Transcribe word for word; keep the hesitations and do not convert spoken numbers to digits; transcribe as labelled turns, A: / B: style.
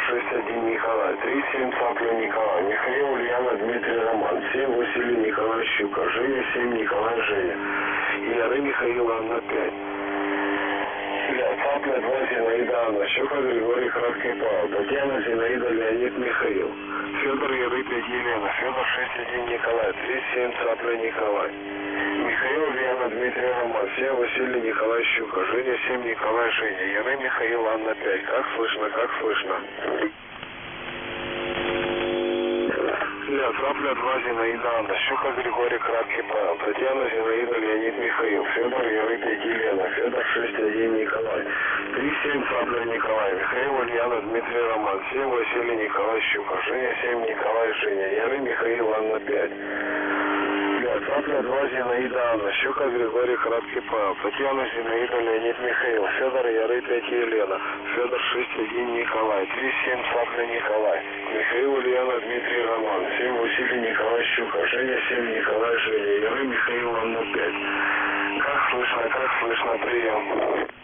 A: шесть один Николай. три семь Цапля Николай. Михаил, Ульяна, Дмитрий, Роман. семь Василий, Николай, Щука. Женя, семь Николай, Женя. Яры, Михаил, Анна, пять. Цапля, два Зинаида, Анна. Щука, Григорий, Краткий, Павел. Татьяна, Зинаида, Леонид, Михаил. Федор, Яры, пять Елена. Федор, шесть один Николай. три семь Цапля Николай. Михаил, Ульяна, Дмитрий, Роман. семь Василий, Николай, Щука. Женя, семь Николай, Женя. Яры, Михаил, Анна, пять. Как слышно, как слышно? Цапля, два Зинаида, Анна. Щука, Григорий, Краткий, Павел. Татьяна, Зинаида, Леонид, Михаил. Федор, Яры, пять Елена. Федор, шесть один Николай. три семь Цапля Николай. Михаил, Ульяна, Дмитрий, Роман. семь Василий, Николай, Щука. Женя, семь Николай, Женя. Яры, Михаил, Анна, пять. Цапля, два Зинаида, Анна. Щука, Григорий, Краткий, Павел. Татьяна, Зинаида, Леонид, Михаил. Федор, Яры, пять Елена. Федор, шесть один Николай. три семь Цапля Николай. Михаил, Ульяна, Дмитрий, Роман. семь Василий, Николай, Щука. Женя, семь Николай, Женя. Яры, Михаил, Анна, пять. Как слышно, как слышно, прием.